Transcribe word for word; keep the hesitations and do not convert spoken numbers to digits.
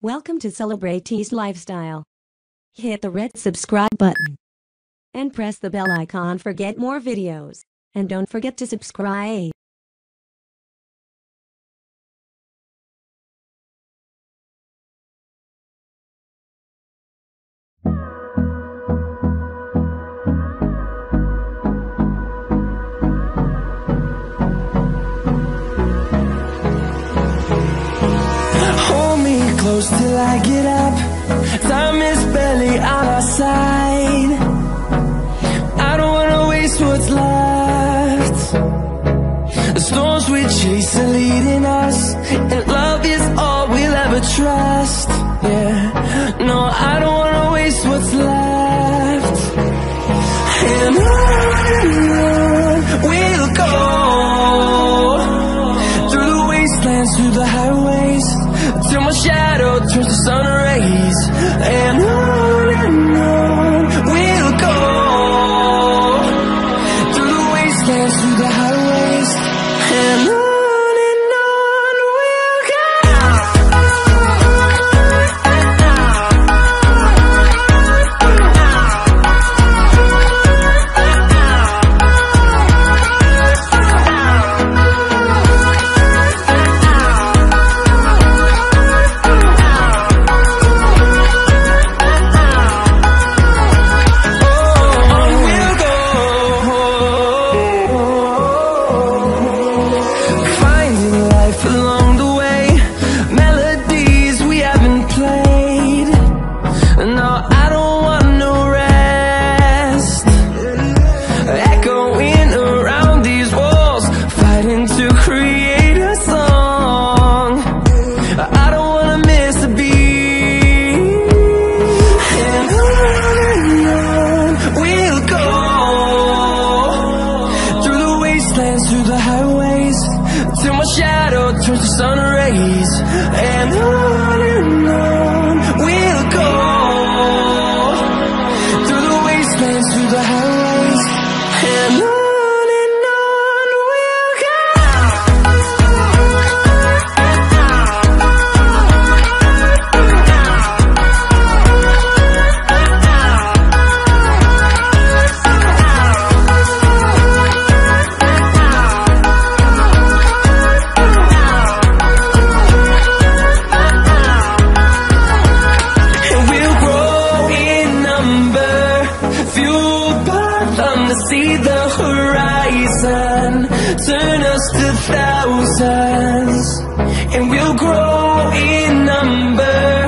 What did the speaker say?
Welcome to Celebrate's Lifestyle. Hit the red subscribe button and press the bell icon for get more videos. And don't forget to subscribe. Close till I get up. Time is barely on our side. I don't wanna waste what's left. The storms we chase are leading us, and love is all we'll ever trust. Yeah, no, I don't wanna waste what's left. And on we'll go, through the wastelands, through the highways, till my shadow turns to sun rays. And on and on we'll go, through the wastelands, through the highways. And on and on we'll go. Through the highways, till my shadow turns to sun rays. And on and on we'll go, through the wastelands, through the highways. And on. See the horizon, turn us to thousands, and we'll grow in number,